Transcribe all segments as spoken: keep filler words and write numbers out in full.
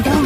down.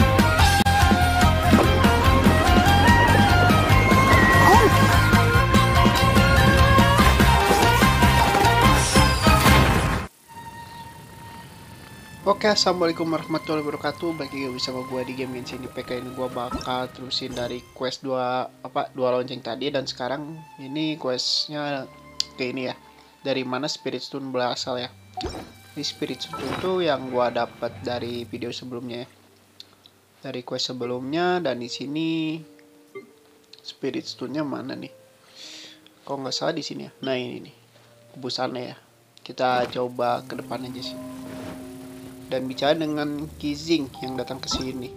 Oke, assalamualaikum warahmatullahi wabarakatuh. Bagi yang bersama gue di game Genshin Impact ini, gue bakal terusin dari quest dua apa dua lonceng tadi, dan sekarang ini questnya kayak ini ya. Dari mana Spirit Stone berasal ya? Ini Spirit Stone itu yang gue dapat dari video sebelumnya ya. Dari quest sebelumnya, dan di sini Spirit Stone-nya mana nih? Kok nggak salah di sini ya? Nah ini nih kebusannya ya. Kita coba ke depan aja sih. Dan bicara dengan Kizing yang datang ke sini.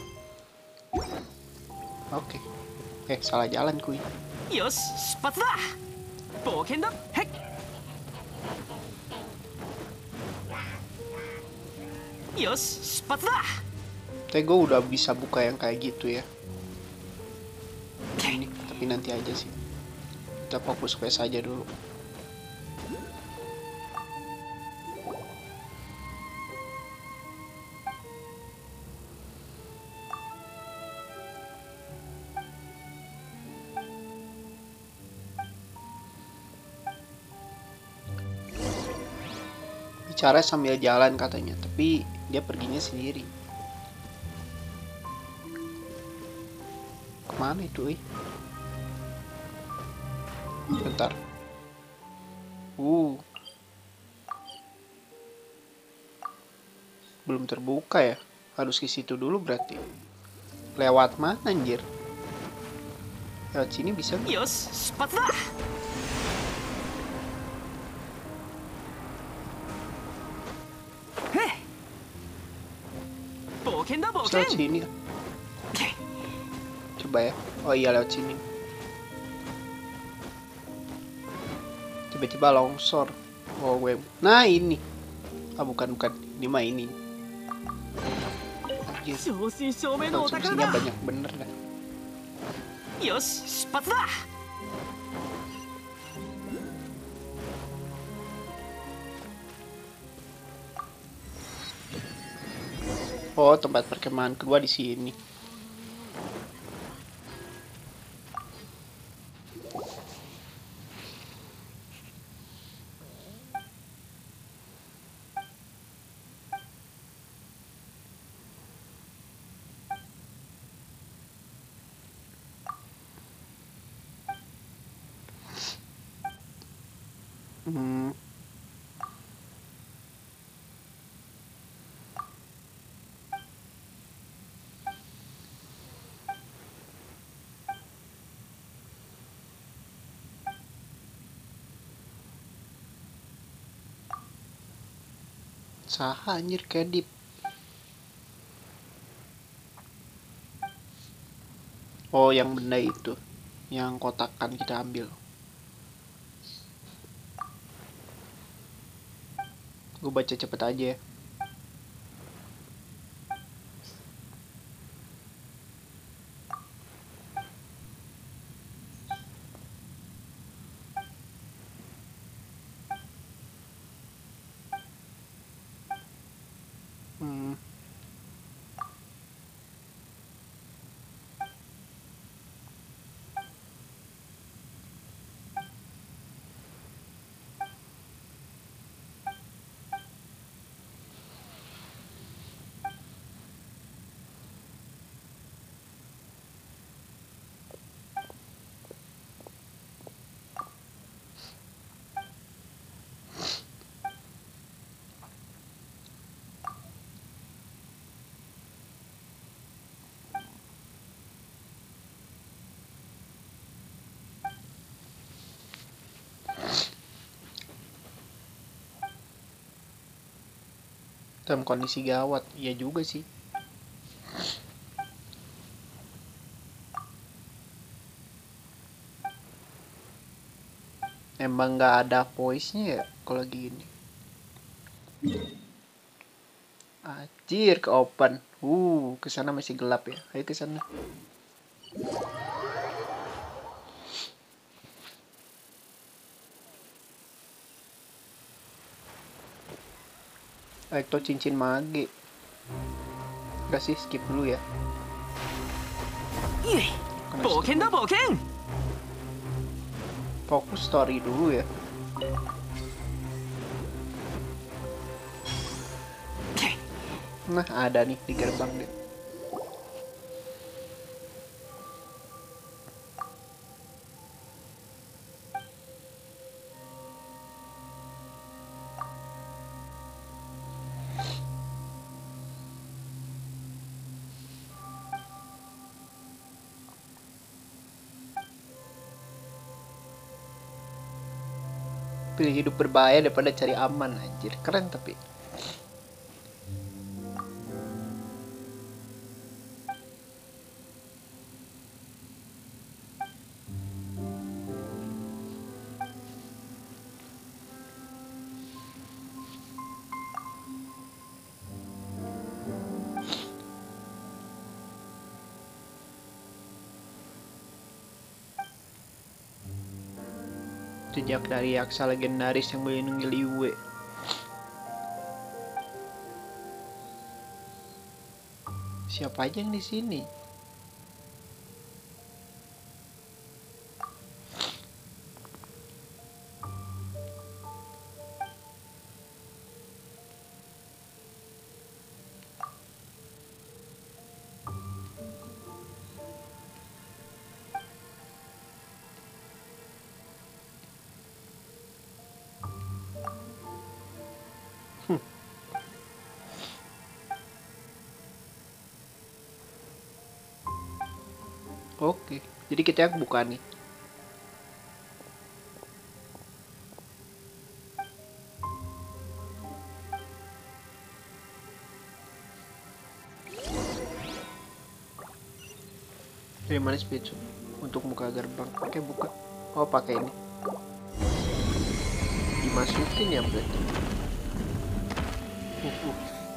Oke. Eh, salah jalan kuy. Yos, sepatu dah. Boken dah. Hek. Yos, sepatu dah. Tapi gue udah bisa buka yang kayak gitu ya. Ini, tapi nanti aja sih. Kita fokus quest aja dulu. Bicara sambil jalan katanya, tapi dia perginya sendiri. Kemana itu, eh? Bentar. Uh. Belum terbuka ya? Harus ke situ dulu berarti. Lewat mana anjir? Lewat sini bisa nggak? Yos, sepatu dah. Heh. Boken dah, Bisa lewat boken. sini. Coba ya. Oh iya, lewat sini. Tiba-tiba longsor. Oh gue. Nah ini. Ah bukan bukan. Ini mah ini. Anjir. Konsumsinya banyak bener dah. Yos, sepatu dah. Oh, tempat perkemahan kedua di sini. Hmm. Saha anjir kedip. Oh, yang benda itu. Yang kotakan kita ambil. Gue baca cepet aja ya. Hmm. Dalam kondisi gawat. Iya juga sih. Emang nggak ada voice-nya ya kalau gini. Anjir, ke open. Uh, kesana masih gelap ya. Ayo kesana. Ekto cincin mage. Gak sih, skip dulu ya. いえ冒険だ冒険 Fokus story dulu ya. Nah, ada nih di gerbang deh. Pilih hidup berbahaya daripada cari aman, anjir. Keren tapi. Jejak dari yaksa legendaris yang melindungi Liyue. Siapa aja yang di sini? Oke, jadi kita yang buka nih. Dari mana speed untuk buka gerbang? Oke, buka. Oh, pakai ini. Dimasukin ya berarti. Uh, uh.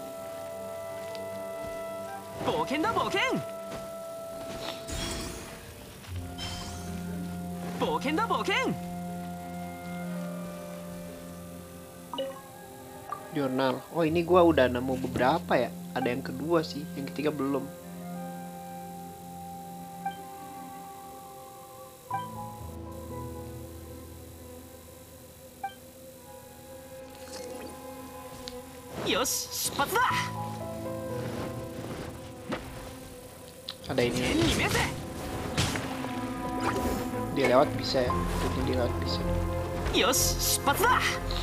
冒険だ冒険冒険だ冒険 Jurnal. Oh, ini gua udah nemu beberapa ya. Ada yang kedua sih, yang ketiga belum. Yos, 出発だ Ada ini. 天に召せ Dia lewat bisa ya. Jadi dia lewat bisa. よし出発だ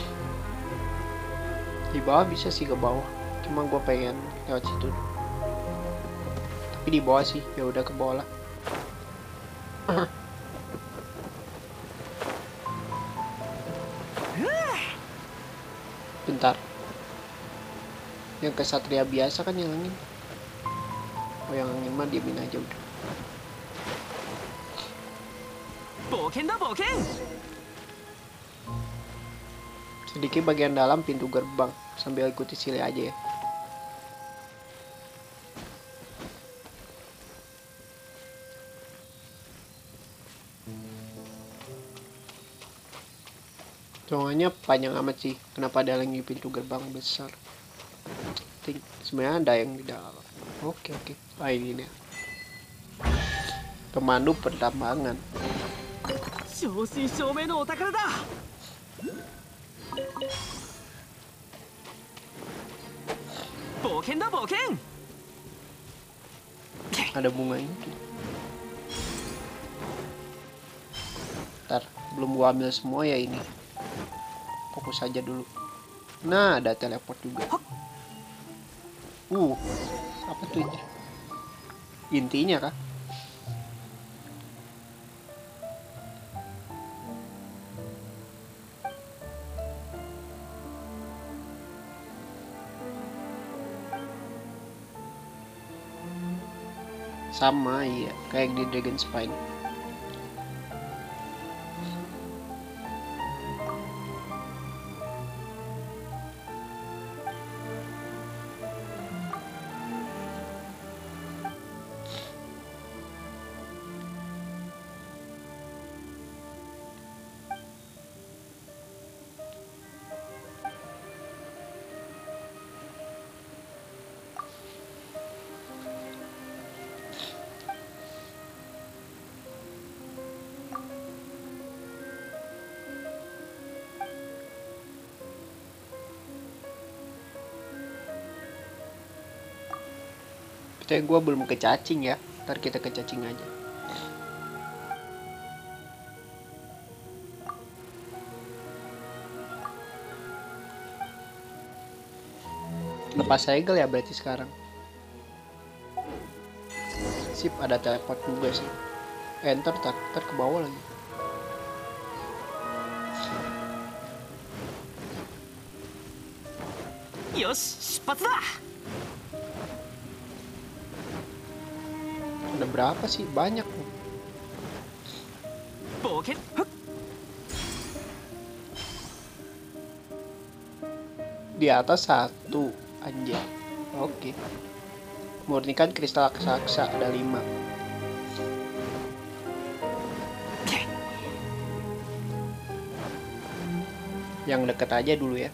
Di bawah bisa sih, ke bawah. Cuma gua pengen lewat situ. Tapi di bawah sih. Ya udah ke bawah lah. Bentar. Yang kesatria biasa kan yang angin. Oh, yang angin mah diamin aja udah. 冒険だ冒険 Sedikit bagian dalam pintu gerbang. Sambil ikuti sile aja ya. Soalnya panjang amat sih. Kenapa ada lagi pintu gerbang besar? Think, sebenarnya ada yang di dalam. Oke oke. Ah, ini nih. Pemandu pertambangan. 正真正銘のお宝だ 冒険だ冒険 Ada bunga itu. Ntar, belum gua ambil semua ya ini. Fokus aja dulu. Nah, ada teleport juga. Uh, apa tuh ini? Intinya kah? Sama iya, kayak di Dragon Spine. Tapi gue belum ke cacing ya. Ntar kita ke cacing aja. Lepas segel ya berarti sekarang. Sip, ada teleport juga sih. Enter, tar, tar ke bawah lagi. Yosh, sepatu dah. Ada berapa sih? Banyak. Boken. Di atas satu anjir. Oke. Murnikan kristal raksasa ada lima. Yang deket aja dulu ya.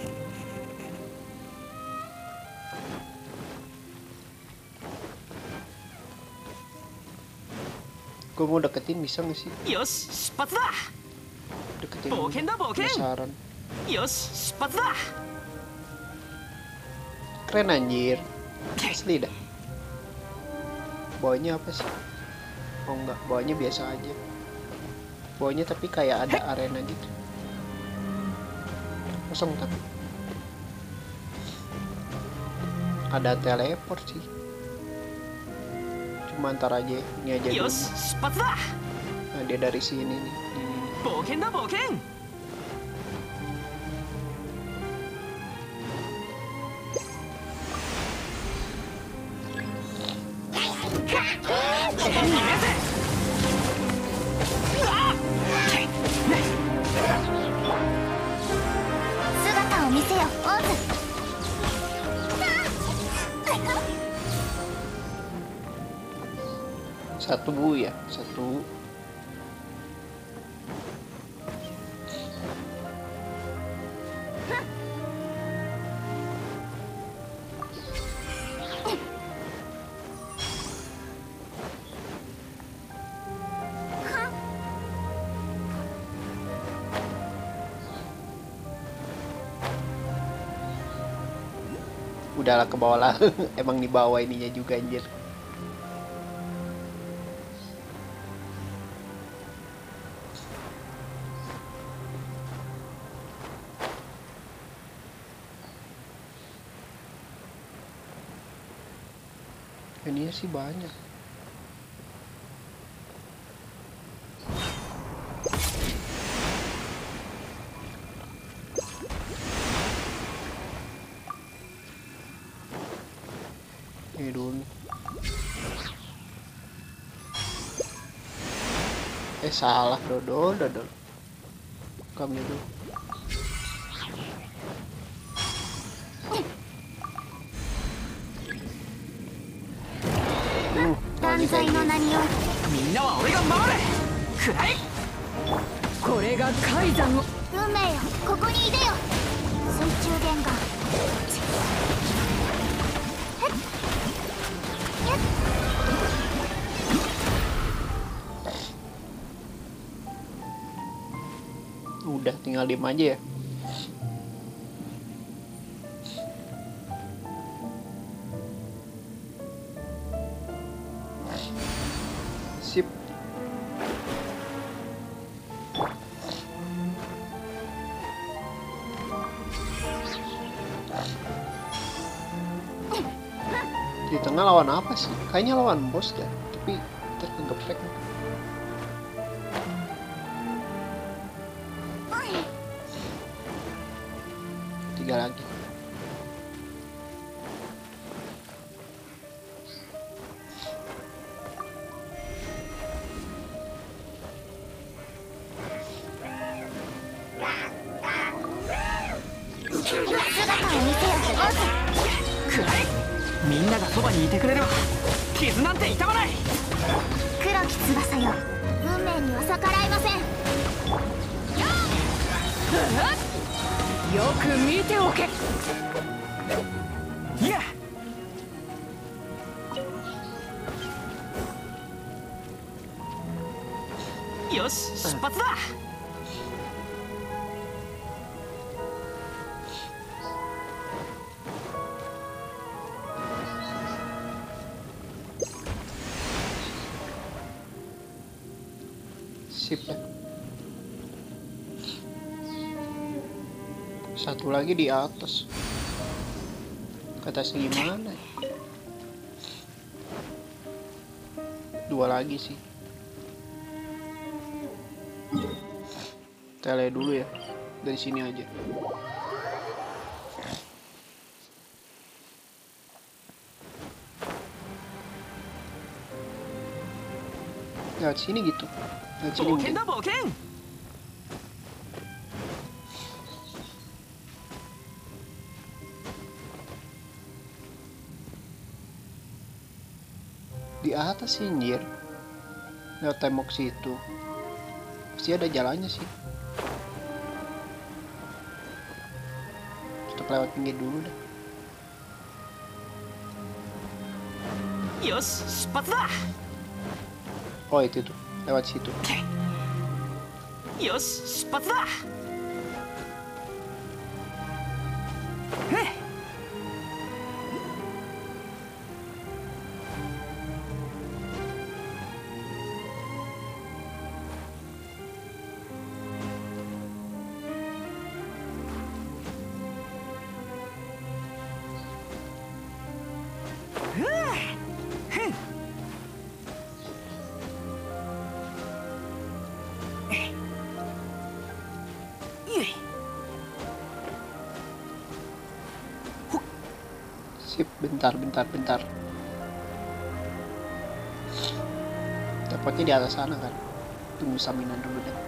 Gue mau deketin bisa gak sih? Yosh, sepatu dah. Deketin. Boken dah, boken. Penasaran. Yosh, sepatu dah. Keren anjir. Asli dah. Bawahnya apa sih? Oh enggak, bawahnya biasa aja. Bawahnya tapi kayak ada arena gitu. Kosong tapi. Ada teleport sih. Cuma antar aja, ini aja dulu. Yosh, sepatu dah. Nah, dia dari sini nih. Ini, ini. Boken dah, boken. Satu bu ya, satu. Udahlah ke bawah lah. Emang di bawah ininya juga anjir. Ini sih banyak. Ini dulu. Eh salah, dodol, dodol. Kami dulu. Uh, 断罪の名によみんなは俺が守れ。くらえ。これが海山の運命よここにいでよ水中弦がへっやっ Udah tinggal diem aja ya. Sip. Di tengah lawan apa sih? Kayaknya lawan bos ya, tapi terkegeprek. Tiga lagi. みんながそばにいてくれれば傷なんて痛まない。 黒き翼よ運命には逆らえませんよく見ておけ。いや。よし、出発だ。 sip ya. Satu lagi di atas. Ke atasnya gimana? Dua lagi sih. Tele dulu ya. Dari sini aja. Lewat sini gitu. Lewat sini 冒 mungkin. 険だ冒険 Di atas sih anjir. Lewat tembok situ. Pasti ada jalannya sih. Kita lewat pinggir dulu deh. よし出発だ Oh itu tuh. Lewat situ. よし出発だへっ Sip, bentar, bentar, bentar. Dapatnya di atas sana kan. Tunggu stamina dulu deh.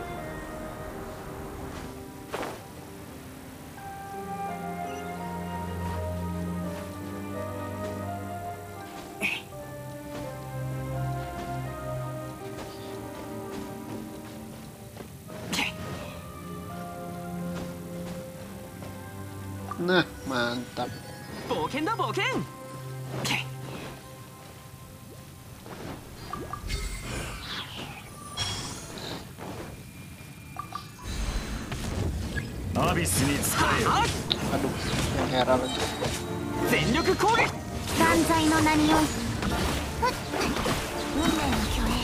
Nah, mantap. 冒険だ冒険アビスに使えよ。 Aduh, yang Hera lagi. 全力攻撃断罪の名によい運命の虚栄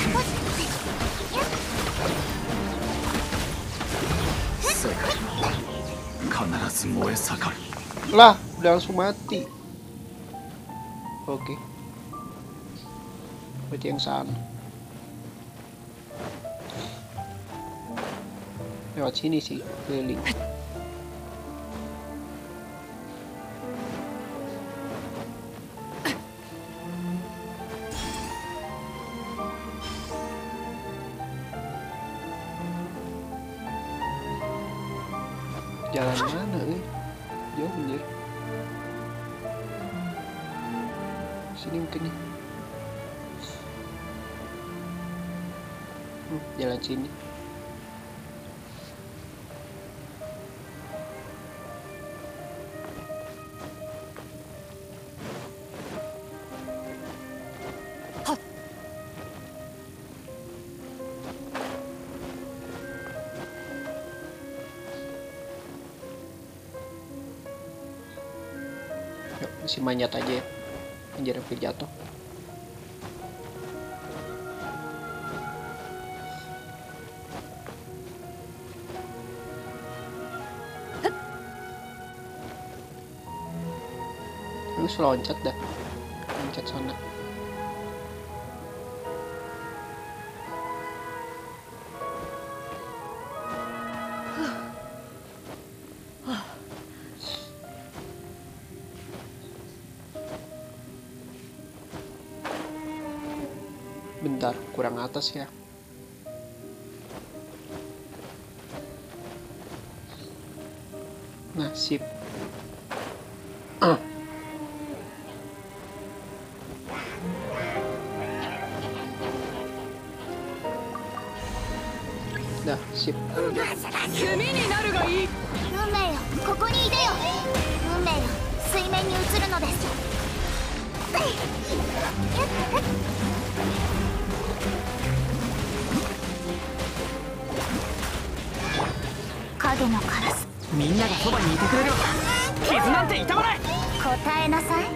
世界は必ず燃え盛る。 Lah, udah langsung mati. Oke. Berarti yang sana. Lewat sini sih, keliling. Jalan mana, eh? Jauh anjir. Sini mungkin nih. Hmm, jalan sini. Yuk, mesti manjat aja ya. Anjir, hampir jatuh. Lu loncat dah. Loncat sana. Bentar, kurang atas ya. Nah, sip. Ah. Dah, sip. 炭になるがいい運命よここにいでよ運命よ水面に映るのです影のカラスみんながそばにいてくれる傷なんて痛まない答えなさい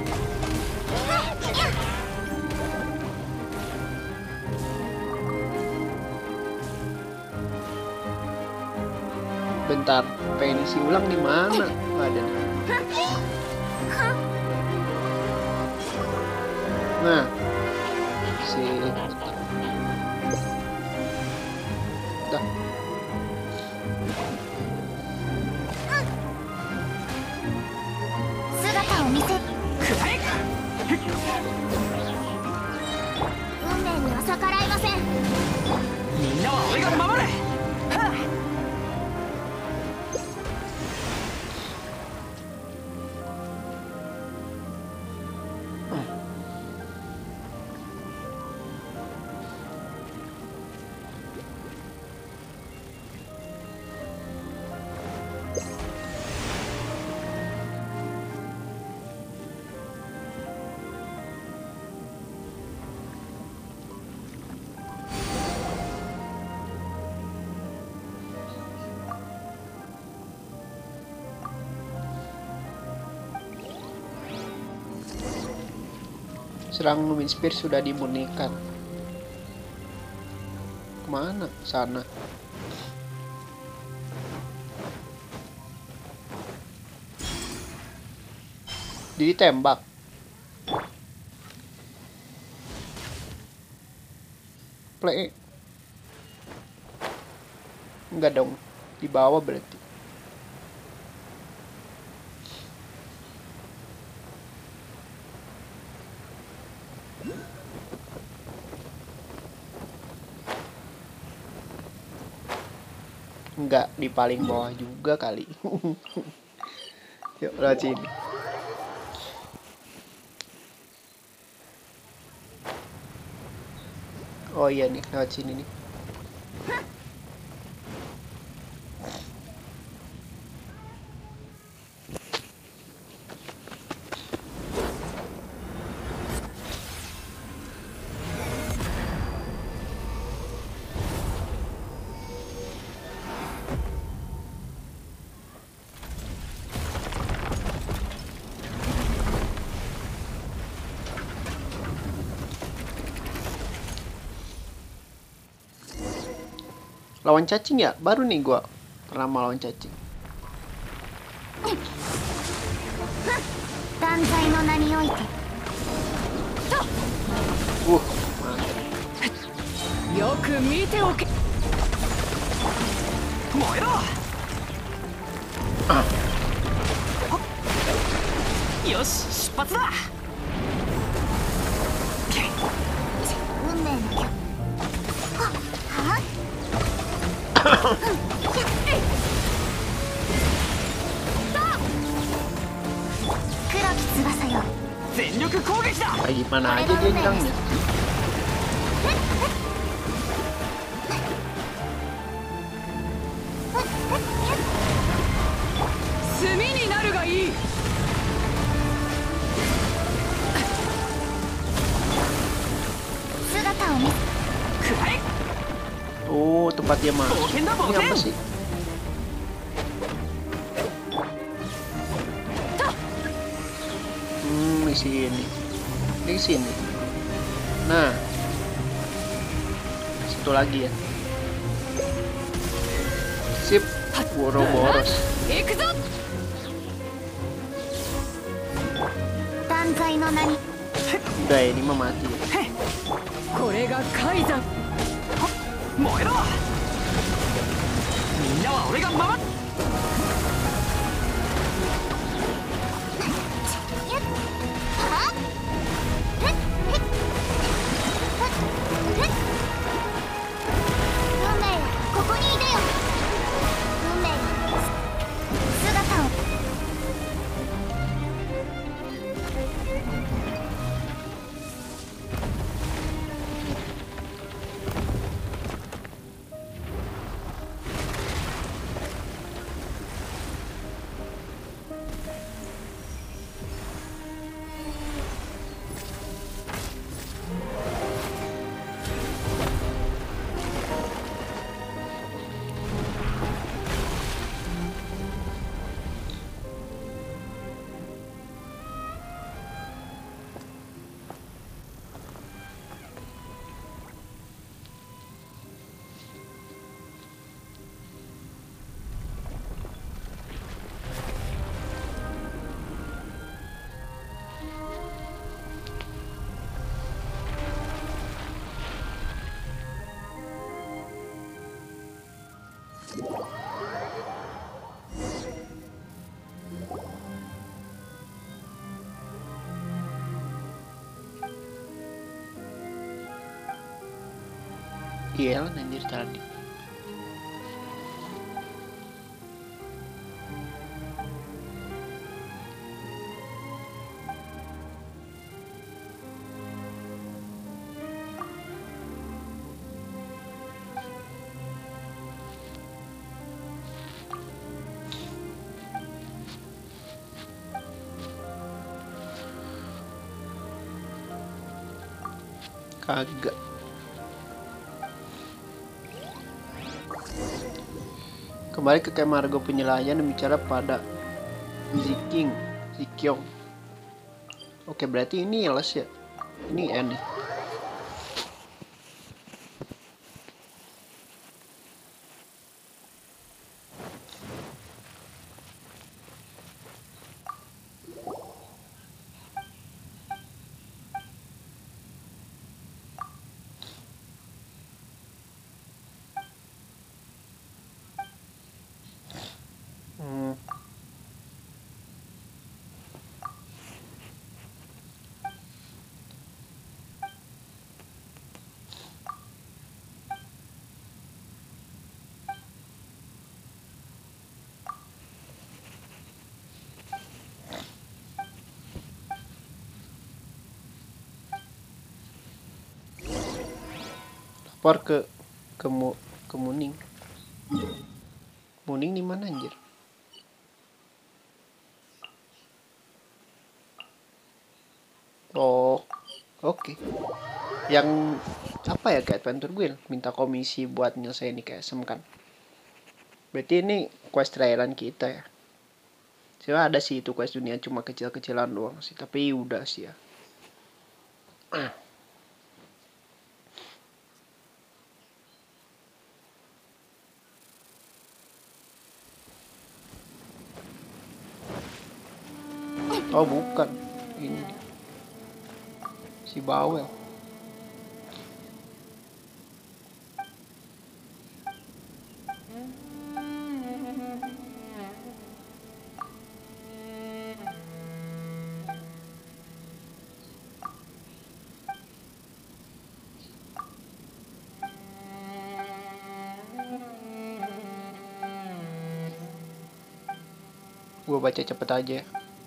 Bentar, pengen isi ulang di mana? Nggak ada nih. Nah, si dah. Serang Lumin Spear sudah dimurnikan. Kemana? Sana. Ditembak. Play. Enggak dong. Di bawah berarti. Enggak, di paling bawah juga kali. Yuk, lewat sini. Oh iya nih, lewat sini nih. Lawan cacing ya? Baru nih gua pernah melawan cacing. Uh, mantap. Yoku mite oke. Moero. Ah. Yoshi, 出発だ。 運命の曲。はっ。黒き翼よ。 全力攻撃だ。 Kayak gimana aja dia bilangnya. Sumi ni naru ga ii. Sugata o mis. Kurai. Oh, tempat dia masuk. Ini apa sih? Hmm, di sini. Di sini. Nah. Satu lagi ya. Sip. Boro-boros. Ikuzo. Danzai no nani. Udah, ini mah mati. Kore ga Kaizan. 燃えろ。みんなは俺が守る。 運命よ、ここにいでよ。運命よ、姿を。 Iya anjir tadi. Kagak. Kembali ke kamar Margo penyelayan dan bicara pada Ziking, Zikyong. Oke, berarti ini les ya. Ini end. Hmm. Lapor ke ke mu, ke Muning. Muning di mana anjir? Oh, oke. Yang apa ya, kayak Adventure Guild minta komisi buat nyelesain nih kayak sem kan. Berarti ini quest trailan kita ya. Sebenarnya ada sih itu quest dunia cuma kecil-kecilan doang sih, tapi udah sih ya. Oh bukan, ini si Bawel. Gue baca cepet aja.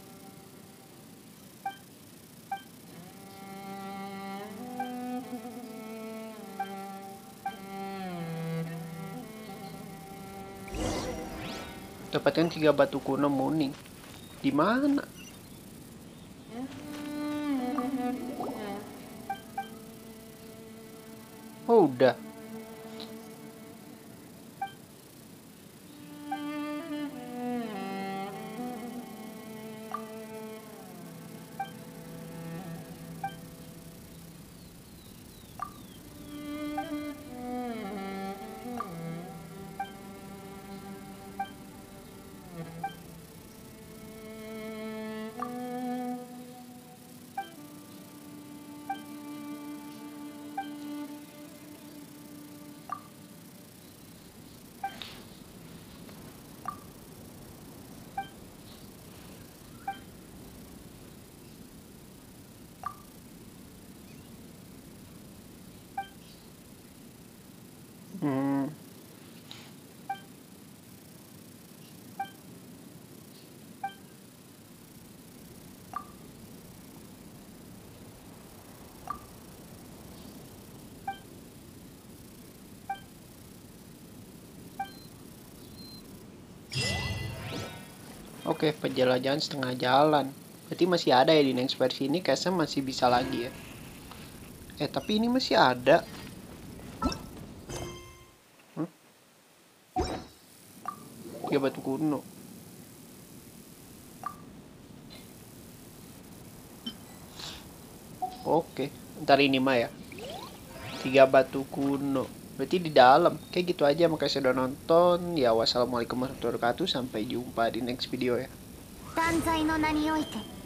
Dapatkan tiga batu kuno Muning. Di mana? Oh, udah. Hmm. Oke, penjelajahan setengah jalan. Berarti masih ada ya di next versi ini, kayaknya masih bisa lagi ya. Eh, tapi ini masih ada. Hmm? Tiga batu kuno. Oke, ntar ini mah ya. Tiga batu kuno. Berarti di dalam. Kayak gitu aja. Makasih sudah nonton. Ya, wassalamualaikum warahmatullahi wabarakatuh. Sampai jumpa di next video ya. 断罪の名において